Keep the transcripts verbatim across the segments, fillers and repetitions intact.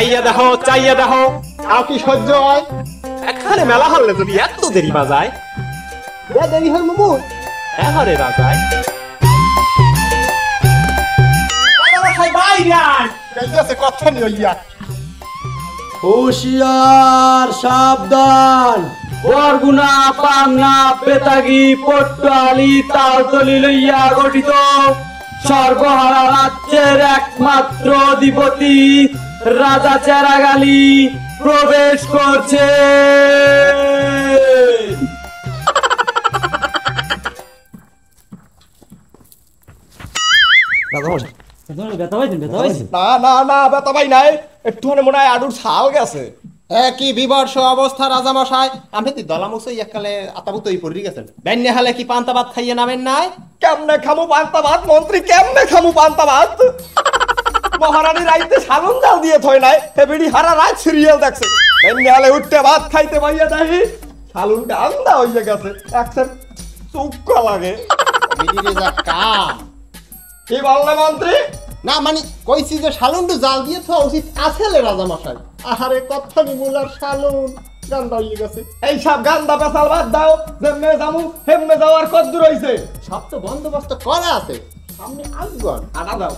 চাইয়া দেখো চাইয়া দেখো তাও কি সহ্য হয়? এখানে মেলা হলে যদি এত দেরি বাজায় দেরি হয় মামু। এহারে রাজায় কথা নিয়ে হুশিয়ার সাবধান বরগুনা পাবনা বেতাগী পটুয়ালি তালতলি লইয়া গঠিত সর্বহারা রাজ্যের একমাত্র অধিপতি রাজা চেরাগালি প্রবেশ করছে। না না না বেতা ভাই নাই, একটুখানি মনে হয় আডুর ছাল গেছে। কি বিবর্ষ অবস্থা রাজামশাই, আমি তো দলামুসই এককালে আতাবুতই পড়ি গেছেন। বেন্নে হালে কি পান্তা ভাত খাইয়ে নামেন নাই? কেমনে খামু পান্তা ভাত মন্ত্রী, কেমনে খামু পান্তা ভাত? মহারানী রাইতে সালুন জাল দিয়ে থই নাই, হে বিড়ি হারা রাত সিরিয়াল দেখছে। বেন্নে হালে উঠতে ভাত খাইতে পাইয়া দেখি সালুনটা আন্দা হইয়া গেছে, একসাথ চুক্কা লাগে। বিড়িরে যা কাম। কি বললে মন্ত্রী? না মানে কইছি যে সালুনটা জাল দিয়ে থা উচিত আছেলে রাজামশাই। আহারে কথা নিমুলার সালুন গান্দা হয়ে গেছে। এই সব গান্দা পেছাল বাদ দাও, যেমনে যামু হেমনে যাওয়ার কত দূর হইছে? সব তো বন্দোবস্ত করা আছে, সামনে আসগন আটা দাও।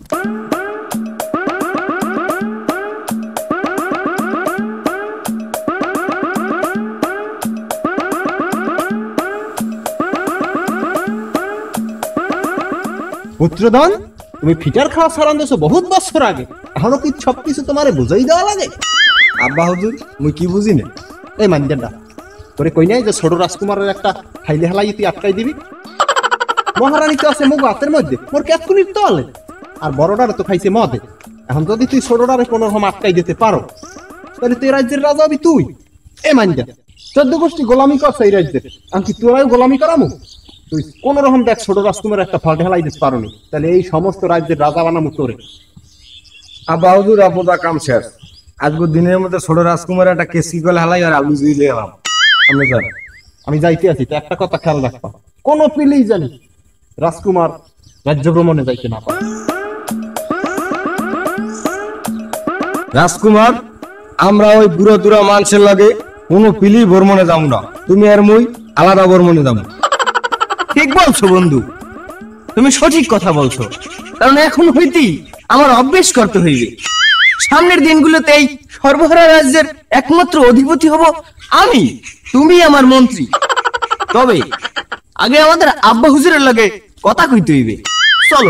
পুত্রধন, তুমি ফিটার খাওয়া সারান দেছো বহুত বছর আগে, এখনো কি সবকিছু তোমারে বুঝাই দেওয়া লাগে? আব্বা হুজুর মুই কি বুঝি না। এই মানজানটা তোরে কই নাই যে ছোট রাজকুমারের একটা হাইলে হেলাই তুই আটকাই দিবি? মহারানী তো আছে মুখ হাতের মধ্যে, মোর কেতকুনির তলে, আর বড়টারে তো খাইছে মদে। এখন যদি তুই ছোটটারে কোনো রকম আটকাই দিতে পারো তাহলে তুই রাজ্যের রাজা হবি তুই। এ মানজান চোদ্দ গোষ্ঠী গোলামি করছে এই রাজ্যের, আমি তোরাও গোলামি করামু? তুই কোন রকম দেখ ছোট রাজকুমার একটা ফাল্টে হেলাই দিতে পারোনি, তাহলে এই সমস্ত রাজ্যের রাজা বানামু তোরে। আব্বা হুজুর আপনার কাম শেষ, আজকের দিনের মধ্যে ছোট রাজকুমার একটা কেসি গলে হেলাই আর আলু জুইলে এলাম। আমি জানি আমি যাইতে আছি, তো একটা কথা খেয়াল রাখবা, কোন পিলেই জানি রাজকুমার রাজ্য ভ্রমণে যাইতে না পারে। রাজকুমার, আমরা ওই বুড়ো দুরা মানুষের লাগে কোনো পিলি ভ্রমণে যাবো না, তুমি আর মুই আলাদা ভ্রমণে যাবো। ঠিক বলছো বন্ধু, তুমি সঠিক কথা বলছো, কারণ এখন হইতেই আমার অভ্যেস করতে হইবে। সামনের দিনগুলোতে এই সর্বহারা রাজ্যের একমাত্র অধিপতি হব আমি, তুমি আমার মন্ত্রী। তবে আগে আমাদের আব্বা হুজুরের লাগে কথা কইতে হইবে, চলো।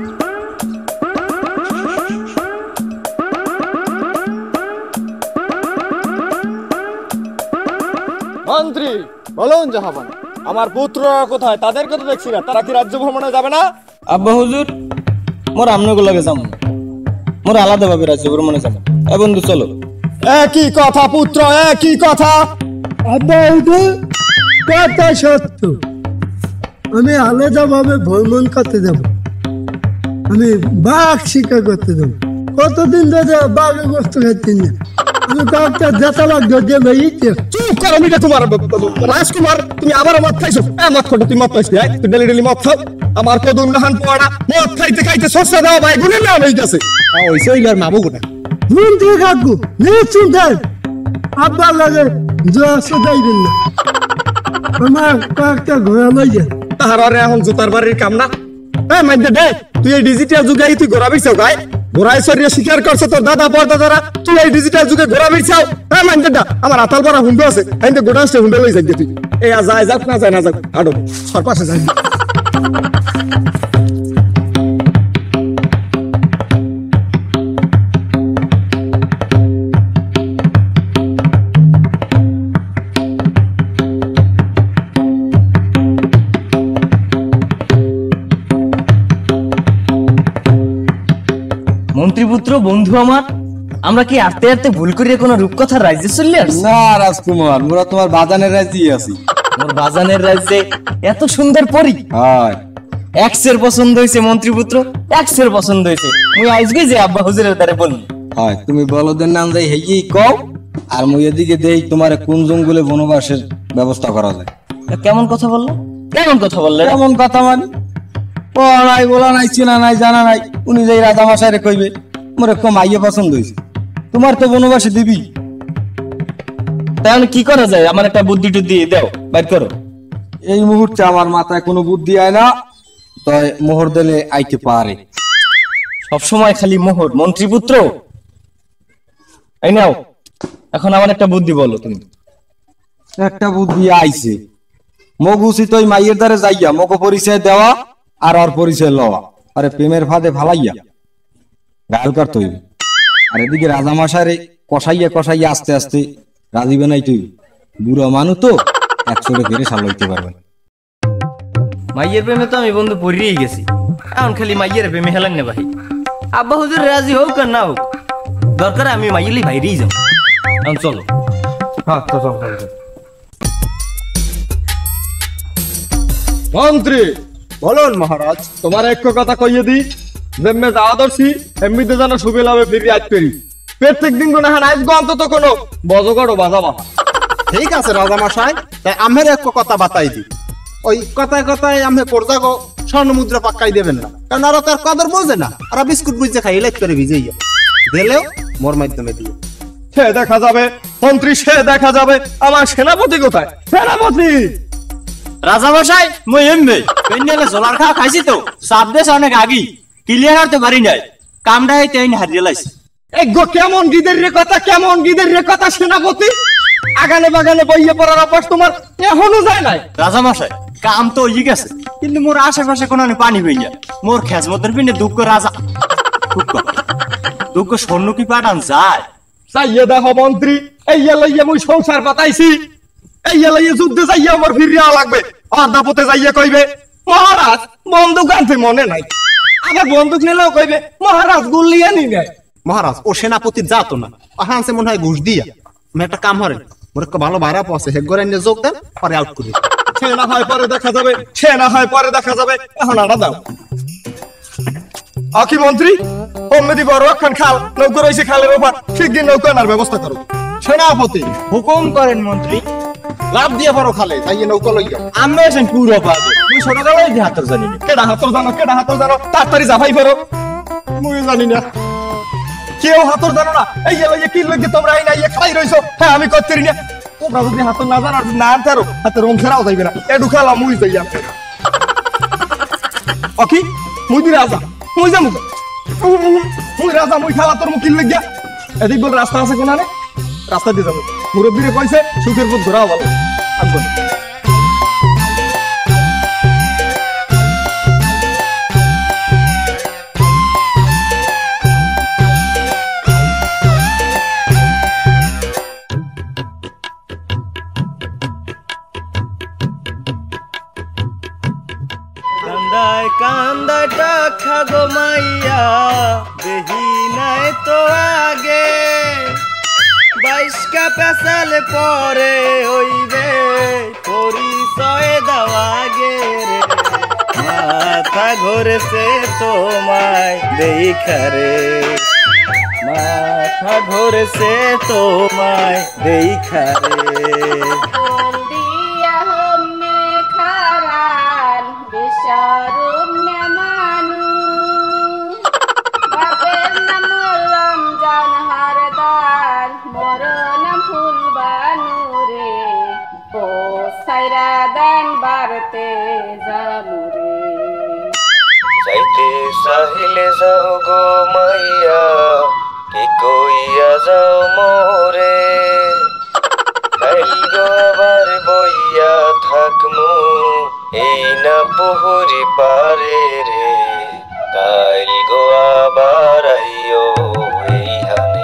মন্ত্রী বলুন জাহাবান, আমার পুত্ররা কোথায়? তাদেরকে তো দেখছি না, তারা কি রাজ্য ভ্রমণে যাবে না? আব্বা হুজুর, মোর আমনগো লাগে যাবো, মোর আলাদা ভাবে রাজ্য ভ্রমণে যাবো। এ বন্ধু চলো। একই কথা পুত্র, একই কথা। আব্বা হুজুর কথা সত্য, আমি আলাদা ভাবে ভ্রমণ করতে যাব, আমি বাঘ শিকার করতে যাব। কতদিন ধরে বাঘের গোস্ত খাচ্ছি না, আমি কয়েকটা জেতা বাঘ ধরে লইতে। চুপ করো, আমি তোমার রাজকুমার, তুমি আবার মদ খাইছো? হ্যাঁ মদ খাটো, তুই মদ খাইছি, তুই ডেলি ডেলি মদ খাও। আমার কদম নাহান পড়া মদ খাইতে খাইতে সস্তা দাও ভাই, গুনে না হয়ে গেছে। ওইসে ওইলার মাবু গুনা ঘুম থেকে কাকু নিশ্চিন্ত আব্বার লাগে জোয়ার যাইবেন না, আমার কয়েকটা ঘোরা লই যায়। তাহার এখন জুতার বাড়ির কাম না। হ্যাঁ মাইদে দে, তুই এই ডিজিটাল যুগে তুই ঘোরা বিছাও গায়, ঘোড়ায় শরীরে শিকার করছে তোর দাদা পরদাদারা, তুই এই ডিজিটাল যুগে ঘোরা বিছাও। হ্যাঁ মাইদে দা, আমার আতাল পাড়া হুন্ডো আছে, আইতে গোডাউন হুন্ডো লই যাই তুই। এই যায় যাক না যায় না যাক, আডো সরপাশে যাই। মন্ত্রীপুত্র বন্ধু আমার, আমরা কি আস্তে আস্তে ভুল করিয়া কোন রূপকথার রাজ্যে চলে আসছি? না রাজকুমার, মোরা তোমার বাজানের রাজ্যেই আছি। মোর বাজানের রাজ্যে এত সুন্দর পরি? হয় এক্সের পছন্দ হয়েছে মন্ত্রীপুত্র, এক্সের পছন্দ হয়েছে। মুই আজকে যে আব্বা হুজুরের দ্বারে বললি। হয় তুমি বলদের নাম যাই হেই কও, আর মুই এদিকে দেই তোমার কোন জঙ্গলে বনবাসের ব্যবস্থা করা যায়। কেমন কথা বললো? কেমন কথা বললে? কেমন কথা মানে পড়া নাই, বলা নাই, চেনা নাই, জানা নাই, উনি যাই রাজা মশাইরে কইবে মোর কম আইয়ে পছন্দ হয়েছে। তোমার তো বনবাসে দিবি। তাহলে কি করা যায়? আমার একটা বুদ্ধি টুদ্ধি দাও, বাইর করো। এই মুহূর্তে আমার মাথায় কোনো বুদ্ধি আয় না, তাই মোহর দিলে আইতে পারে। সবসময় খালি মোহর, মন্ত্রীপুত্র। এই নাও, এখন আমার একটা বুদ্ধি বলো তুমি। একটা বুদ্ধি আইছে, মগ উচিত ওই মাইয়ের দ্বারে যাইয়া মগ পরিচয় দেওয়া আর ওর পরিচয় লওয়া, আরে প্রেমের ফাঁদে ফালাইয়া গাল কাটতে হইবে। আর এদিকে রাজামশারে কষাইয়া কষাইয়া আস্তে আস্তে রাজি বানাই তুই, বুড়ো মানুষ তো একশোটা ফেরে সালাইতে পারবেন। মাইয়ের প্রেমে তো আমি বন্ধু পড়িয়েই গেছি, এখন খালি মাইয়ের প্রেমে হেলান না ভাই। আব্বা হুজুর রাজি হোক আর না হোক, দরকার আমি মাইয়েলি বাইরেই যাও। এখন চলো। হ্যাঁ তো চল। মন্ত্রী বলুন মহারাজ। তোমার এক কথা কইয়ে দি, যেমনে যাওয়া দর্শি এমনিতে যেন সুবে লাভে ফিরে আজ পেরি। প্রত্যেক দিন কোনো হ্যাঁ আজ গন্ত তো কোনো বজগড় বাজা বাহা। ঠিক আছে রাজা মশাই, তাই আমের এক কথা বাতাই দি। ওই কথায় কথায় আমি পর্যাগো স্বর্ণ মুদ্রা পাক্কাই দেবেন না, কারণ আর তার কদর বোঝে না। আর বিস্কুট বুঝতে খাই লাইট করে ভিজে দিলেও মোর মাধ্যমে দিয়ে সে দেখা যাবে মন্ত্রী, সে দেখা যাবে। আমার সেনাপতি কোথায়? সেনাপতি রাজা মশাই, মই এমবে পেন্ডেলে জলার খাওয়া খাইছি তো, সাপ দেশ অনেক আগি ক্লিয়ার করতে পারি নাই, কামটা হইতে হারিয়ে লাইছি। এগো কেমন গিদের রে কথা, কেমন গিদের রে কথা সেনাপতি। আগানে বাগানে বইয়ে পড়ার অভ্যাস তোমার এখনো যায় নাই? রাজা মশাই, কাম তো হয়ে গেছে, কিন্তু মোর আশেপাশে কোনো পানি হয়ে যায়। মোর খেজ মতন পিনে দুঃখ রাজা দুঃখ স্বর্ণ কি পাঠান যায়? চাইয়ে দেখো মন্ত্রী, এই লইয়া মুই সংসার পাতাইছি, এই লইয়া যুদ্ধে যাইয়া আমার ফিরিয়া লাগবে। অর্ধাপথে যাইয়া কইবে মহারাজ বন্দুক আনতে মনে নাই, আবার বন্দুক নিলেও কইবে মহারাজ গুলিয়ে নি নেয়। মহারাজ ও সেনাপতির যাতো না, আহানসে মনে হয় ঘুষ দিয়া। আমি একটা কাম হরেন, মোর একটা ভালো ভাড়া পৌঁছে হে গোরাইনে যোগ দেন, পরে আউট করি। সে না হয় পরে দেখা যাবে, সে না হয় পরে দেখা যাবে, এখন আড়া দাও। আকি মন্ত্রী, অম্মেদি বড় একখান খাল নৌকো রয়েছে, খালের ওপর শিগগির নৌকো আনার ব্যবস্থা করো। সেনাপতি হুকুম করেন মন্ত্রী। লাভ দিয়ে পারো খালে, তাই নৌকো লইয়া। আমি আছেন পুরো পাবে, তুই ছোটবেলায় যে হাতের জানি না। কেডা হাতর জানো, কেডা হাতর জানো, তাড়াতাড়ি জাফাই করো। মুই জানি না, কেউ হাতর জানো না। এই লইয়া কি লইয়া তোমরা এই না ইয়ে খাই রইছো। হ্যাঁ আমি করতে না, তোমরা যদি হাতর না জানো না আনতারো হাতের রং খেরাও যাইবে না। এডু খেলা মুই যাইয়া অকি মুই দি রাজা, মুই যামু মুই রাজা, মুই খেলা তোর মুখিল লাগিয়া। এদিক বল রাস্তা আছে কোনানে, রাস্তা দিয়ে যাবো। মুরব্বীরে কইছে সুখের পথ ধরাও ভালো। আসবো কান্দায় কান্দায় টাকা গো মাইয়া, দেহি নাই তো আগে বাইশকা পেশালে পরে হইবে পরিচয় দেওয়াগে রে। মাথা ঘুরেছে তোমায় দেখারে, মাথা ঘুরেছে তোমায় দেখারে। যাইতে চাহিলে যাও গো মাইয়া, কি কইয়া যাও মোরে। কাইল গো আবার বইয়া থাকমু এই না পুহুরি পারে রে। কাইল গো আবার আইও এইখানে।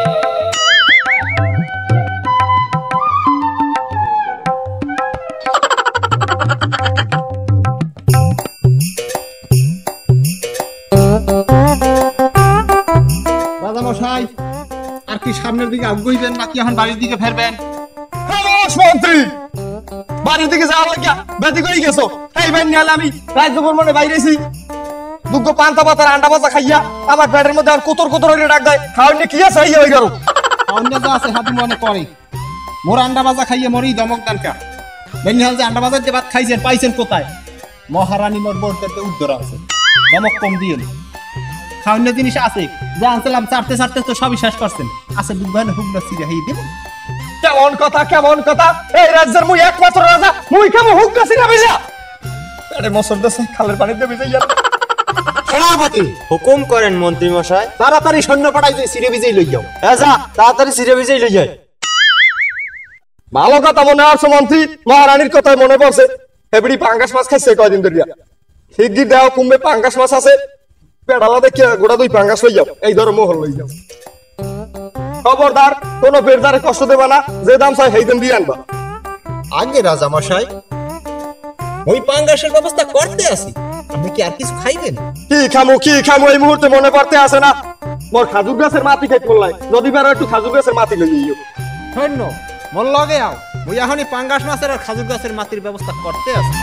রাজা মশাই, আর কি সামনের দিকে আগুইবেন নাকি এখন বাড়ির দিকে ফেরবেন? মন্ত্রী বাড়ির দিকে যাওয়া লাগিয়া বেদি করে গেছো। এই ভাই নিয়ে আমি রাজ্য ভ্রমণে বাইরেছি, দুগ্গ পান্তা পাতার আন্ডা ভাজা খাইয়া আমার পেটের মধ্যে আর কোতর কোতর হইলে ডাক দেয়। খাওয়ার কি আছে হয়ে গেল অন্য যা আছে হাতি মনে করে মোর আন্ডা ভাজা খাইয়ে মরি দমক দানকা। বেনিহাল যে আন্ডা ভাজার যে ভাত খাইছেন পাইছেন কোথায়? মহারানী মোর বোরদেরকে উদ্ধার আছে, দমক কম দিয়ে। খাওয়ানোর জিনিস আছে যা আনছিলাম চারতে চারতে তো সবই শেষ করছেন আছে দুধ হুক না সিরে হেই দেব কেমন কথা কেমন কথা এই রাজ্যের মুই একমাত্র রাজা মুই কেমন হুক না সিরে ভিজা আরে মসর দেশে খালের পানিতে ভিজে যা সেনাপতি হুকুম করেন মন্ত্রী মশাই তাড়াতাড়ি সৈন্য পাঠাই যে সিরে ভিজেই লই যাও হ্যাঁ যা তাড়াতাড়ি সিরে ভিজেই লই যায় ভালো কথা মনে আছে মন্ত্রী মহারানীর কথাই মনে পড়ছে হেবড়ি পাঙ্গাস মাছ খাইছে কয়দিন ধরিয়া শিগগির দেও কুম্ভে পাঙ্গাস মাছ আছে পেড়ালা দেখে গোটা দুই পাঙ্গাস লই যাও এই ধরো মোহর লই যাও খবরদার কোনো বেরদারে কষ্ট দেবা না যে দাম চাই সেই দাম দিয়ে আনবা আগে রাজা মশাই ওই পাঙ্গাসের ব্যবস্থা করতে আসি আপনি কি আর কিছু খাইবেন কি খামু কি খামু এই মুহূর্তে মনে পড়তে আসে না মোর খাজুর গাছের মাটি খাইতে বললাই যদি বেরো একটু খাজুর গাছের মাটি লই যাইও ধন্য মন লগে আও ওই এখনই পাঙ্গাস মাছের আর খাজুর গাছের মাটির ব্যবস্থা করতে আসি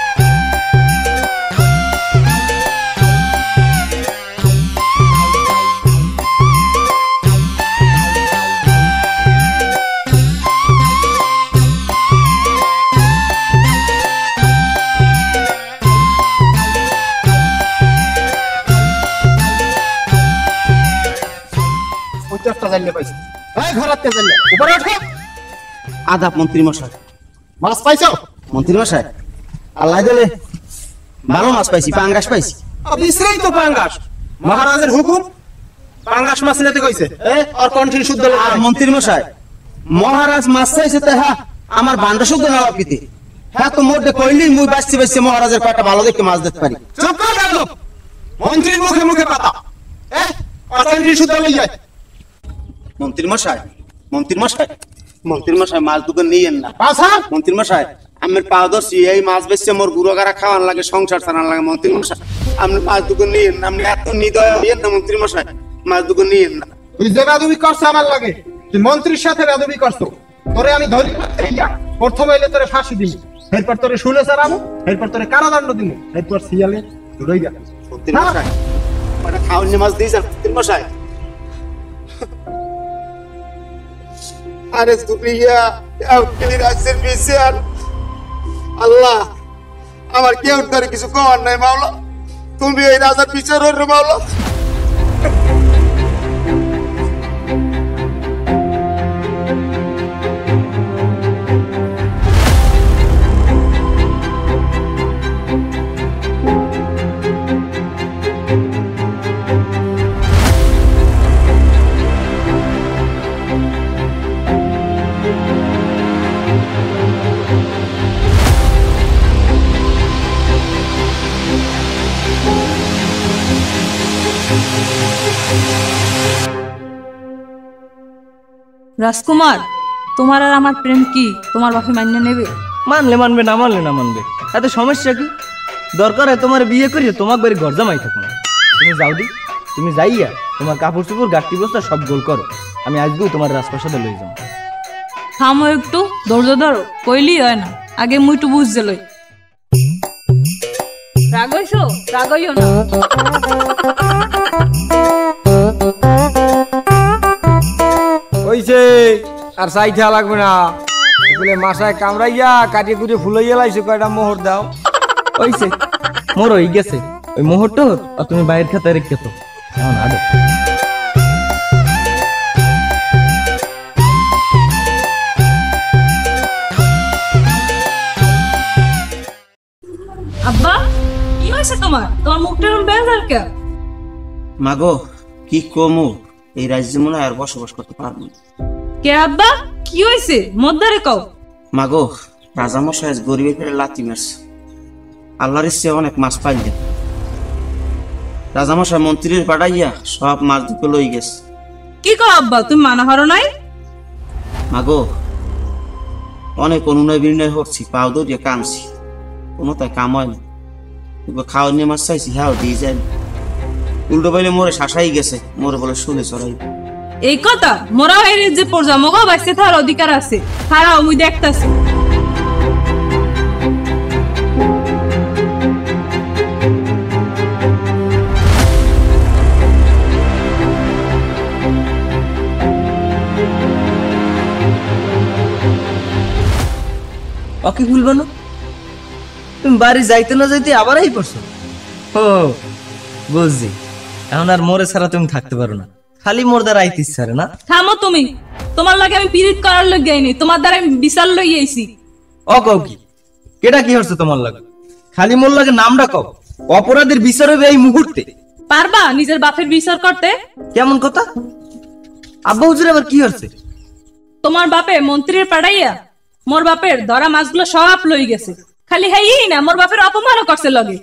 আদাব মন্ত্রী মশাই মাছ পাইছো মন্ত্রী মশাই আল্লাহ দিলে ভালো মাছ পাইছি পাঙ্গাস পাইছি বিশ্রাই তো পাঙ্গাস মহারাজের হুকুম পাঙ্গাস মাছ নিতে কইছে এ আর কন্ঠিন শুদ্ধ আর মন্ত্রী মশাই মহারাজ মাছ চাইছে তাই হ্যাঁ আমার বান্ডা শুদ্ধ না অপিতে হ্যাঁ তো মোটে কইলি মুই বাঁচতে বাঁচতে মহারাজের কয়টা ভালো দেখে মাছ দেখতে পারি চুপ কর দাদু মন্ত্রীর মুখে মুখে পাতা এ আর কন্ঠিন শুদ্ধ লই যায় মন্ত্রী মশাই মন্ত্রী মশাই মন্ত্রী মশাই মাছ দোকান নিয়েন না পাছা মন্ত্রী মশাই আমার পা ধরছি এই মাছ বেচছে মোর গুড়োগারা খাওয়ান লাগে সংসার চালান লাগে মন্ত্রী মশাই আপনি মাছ দোকান নিয়েন না আপনি এত নিদয় নিয়েন না মন্ত্রী মশাই মাছ দোকান নিয়েন না তুই যে রাজুবি করছো আমার লাগে তুই মন্ত্রীর সাথে রাজুবি করছো তোরে আমি ধরি প্রথম এলে তোরে ফাঁসি দিই এরপর তোরে শুনে সারাবো এরপর তোরে কারাদণ্ড দিব এরপর সিয়ালে রই গা মন্ত্রী মশাই ওটা খাওয়ানি মাছ দিয়েছেন মন্ত্রী মশাই আরে দুনিয়া আপনি রাজ্যের বিচার আল্লাহ আমার কেউ ধরে কিছু করার নাই মাওলা তুমি এই রাজার বিচার হইলো মাওলা রাজকুমার তোমার আর আমার প্রেম কি তোমার বাপে মান্য নেবে মানলে মানবে না মানলে না মানবে এত সমস্যা কি দরকার হয় তোমার বিয়ে করিয়ে তোমার বাড়ি ঘর জামাই থাকো না তুমি যাও দি তুমি যাইয়া তোমার কাপড় চোপড় গাঠি বস্তা সব গোল করো আমি আজকেও তোমার রাজপ্রাসাদে লই যাবো থামো একটু ধৈর্য ধরো কইলি হয় না আগে মুই একটু বুঝতে লই রাগ হইছো রাগ হইও না কইছে আর চাইথা লাগবে না বলে মাসায় কামড়াইয়া কাটিয়ে কুটিয়ে ফুলাইয়া লাইছে কয়টা মোহর দাও ওইছে মোর হয়ে গেছে ওই মোহরটা আর তুমি বাইরের খাতায় রেখে তো এখন আদর আব্বা কি হয়েছে তোমার তোমার মুখটা এরকম বেজার কে মাগো কি কমু এই রাজ্যে মনে হয় আর বসবাস করতে পারবো না কে আব্বা কি হয়েছে মদ্দারে কও মাগো রাজামশাই আজ গরিবের ফেরে লাথি মারছে আল্লাহর ইচ্ছে অনেক মাছ পাইলে রাজামশাই মন্ত্রীর পাঠাইয়া সব মাছ দুটো লই গেছে কি কও আব্বা তুমি মানা হারো নাই মাগো অনেক অনুনয় বিনয় হচ্ছি পাও দৌড়িয়ে কামছি কোনো তাই কাম হয় না খাওয়া নিয়ে মাছ চাইছি হ্যাঁ দিয়ে যায় উল্টো পাইলে মোরে শাসাই গেছে মোরে বলে শুনে চড়াই এই কথা মোরা হইরে যে পর্যা মগো বাইসে থার অধিকার আছে হারাও মুই দেখতাছি ওকে ভুলবো না তুমি বাড়ি যাইতে না যাইতে আবার এই পড়ছো ও বুঝছি এখন আর মোরে ছাড়া তুমি থাকতে পারো না, খালি মোর দ্বারা আইতে ইচ্ছা করে না। থামো তুমি, তোমার লাগে আমি পিরিত করার লই গাইনি, তোমার দ্বারা আমি বিচার লই আইছি। ও কও কি কেটা কি হচ্ছে তোমার লাগে? খালি মোর লাগে নামটা কও, অপরাধের বিচার হবে এই মুহূর্তে। পারবা নিজের বাপের বিচার করতে? কেমন কথা? আব্বা হুজুর আবার কি হচ্ছে? তোমার বাপে মন্ত্রীর পাড়াইয়া মোর বাপের ধরা মাছগুলো সব লই গেছে। খালি হ্যাঁ না, মোর বাপের অপমানও করছে লগে।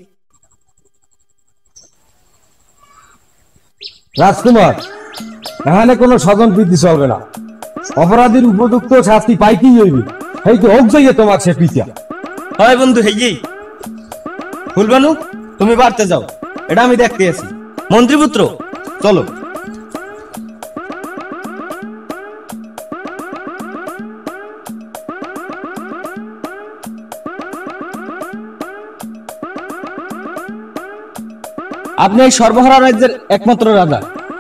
রাজকুমার, এখানে কোনো স্বজন বৃদ্ধি চলবে না। অপরাধীর উপযুক্ত শাস্তি পাইতেই হইবে। এই তো হোক যাইয়ে তোমার সে পিতা। হয় বন্ধু, হেই ফুলবানু, তুমি বাড়তে যাও, এটা আমি দেখতে আছি। মন্ত্রীপুত্র চলো। আপনি এই সর্বহারা রাজ্যের একমাত্র রাজা।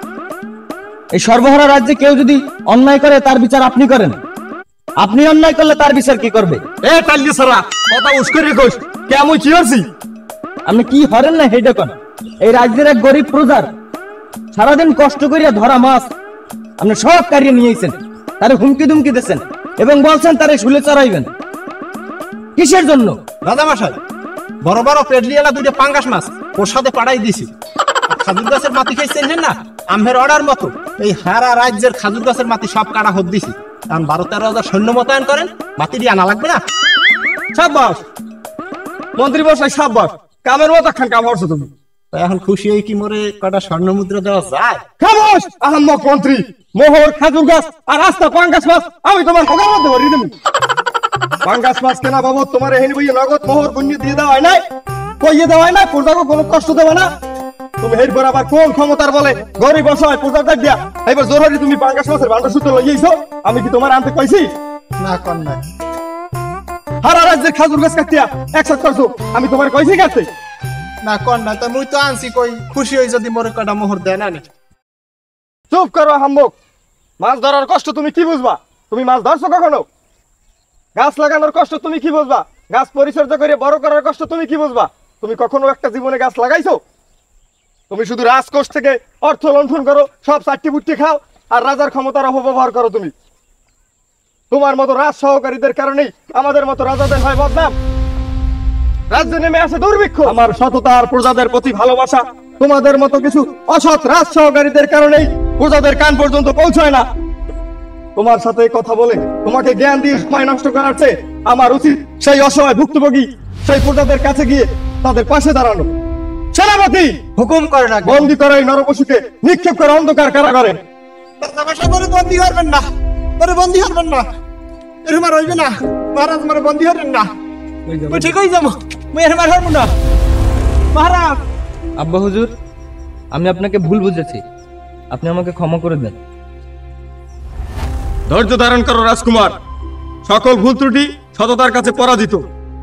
এই সর্বহারা রাজ্যে কেউ যদি অন্যায় করে তার বিচার আপনি করেন, আপনি অন্যায় করলে তার বিচার কি করবে? এ তাল্লি সারা কথা উস্করে কইস, কেমন কি হইছি? আপনি কি হরেন না হেডে কোন? এই রাজ্যের এক গরিব প্রজার সারাদিন কষ্ট করিয়া ধরা মাছ আপনি সব কারিয়ে নিয়েছেন, তারে হুমকি দুমকি দিয়েছেন এবং বলছেন তারে শুলে চড়াইবেন। কিসের জন্য? রাজা মশাই, বড় বড় পেডলিয়ালা দুইটা পাঙ্গাস মাছ ওর সাথে পাড়াই দিছি। খাজুর গাছের মাটি খাইছেন না আমের অর্ডার মতো এই হারা রাজ্যের খাজুর গাছের মাটি সব কাটা হত দিছি। কারণ বারো তেরো হাজার সৈন্য মোতায়েন করেন, মাটি দিয়ে আনা লাগবে না। সাব্বাস মন্ত্রী বসাই, সাব্বাস, কামের মতো খান কাম করছো তুমি। এখন খুশি হই কি মোরে কটা স্বর্ণ মুদ্রা দেওয়া যায়? খামোশ আহম্মক মন্ত্রী, মোহর, খাজুর গাছ আর রাস্তা পাঙ্গাস মাছ আমি তোমার হোগার মধ্যে ভরিয়ে দেবো। পাঙ্গাস মাছ কেনা বাবদ তোমার এহেন বইয়ে নগদ মোহর পুণ্য দিয়ে দেওয়া হয় নাই, কইয়ে দেওয়া হয় না, প্রজাকে কোনো কষ্ট দেওয়া না। তুমি এরপর আবার কোন ক্ষমতার বলে গরিব অসহায় প্রজাদের দিয়া এবার জোরারি তুমি পাঙ্গাস মাছের ভান্ডার সূত্র লইয়েছো? আমি কি তোমার আনতে কইছি? না কর না। হারা রাজ্যের খাজুর গাছ কাটিয়া একসাথে করছো, আমি তোমার কইছি কাটতে? না কর না। তা মুই তো আনছি কই, খুশি হই যদি মোরে কটা মোহর দেয় না। চুপ করো হাম্মক, মাছ ধরার কষ্ট তুমি কি বুঝবা? তুমি মাছ ধরছো কখনো? গাছ লাগানোর কষ্ট তুমি কি বুঝবা? গাছ পরিচর্যা করে বড় করার কষ্ট তুমি কি বুঝবা? তুমি কখনো একটা জীবনে গাছ লাগাইছো? তুমি শুধু রাজকোষ থেকে অর্থ লণ্ঠন করো, সব চারটি বুট্টি খাও আর রাজার ক্ষমতার অপব্যবহার করো। তুমি তোমার মতো রাজ সহকারীদের কারণেই আমাদের মতো রাজাদের হয় বদনাম, রাজ্যে নেমে আসে দুর্ভিক্ষ। আমার সততা আর প্রজাদের প্রতি ভালোবাসা তোমাদের মতো কিছু অসৎ রাজ সহকারীদের কারণেই প্রজাদের কান পর্যন্ত পৌঁছায় না। তোমার সাথে কথা বলে তোমাকে জ্ঞান দিয়ে সময় নষ্ট করার চেয়ে আমার উচিত সেই অসহায় ভুক্তভোগী সেই প্রজাদের কাছে গিয়ে তাদের পাশে দাঁড়ানো। সেনাপতি হুকুম করে না, বন্দী করে এই নরপশুকে, নিক্ষেপ করে অন্ধকার কারাগারে। বন্দী হবেন না, বন্দী হবেন না, এরকম আর হইবে না মহারাজ, মানে বন্দী হবেন না। ঠিক হয়ে যাবো, এরকম আর হবো না মহারাজ। আব্বা হুজুর, আমি আপনাকে ভুল বুঝেছি, আপনি আমাকে ক্ষমা করে দেন। ধৈর্য ধারণ করো রাজকুমার, সকল ভুল ত্রুটি সততার কাছে পরাজিত।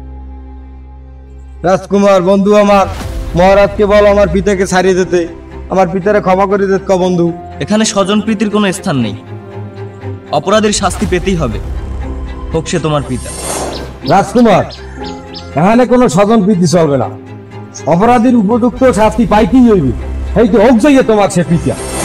রাজকুমার বন্ধু আমার, মহারাজকে বলো আমার পিতাকে ছাড়িয়ে দিতে, আমার পিতারে ক্ষমা করে দিতে ক বন্ধু। এখানে স্বজন প্রীতির কোনো স্থান নেই, অপরাধের শাস্তি পেতেই হবে, হোক সে তোমার পিতা। রাজকুমার, এখানে কোনো স্বজন বৃদ্ধি চলবে না। অপরাধীর উপযুক্ত শাস্তি পাইতেই হইবে। এই তো হোক যাইয়ে তোমার সে পিতা।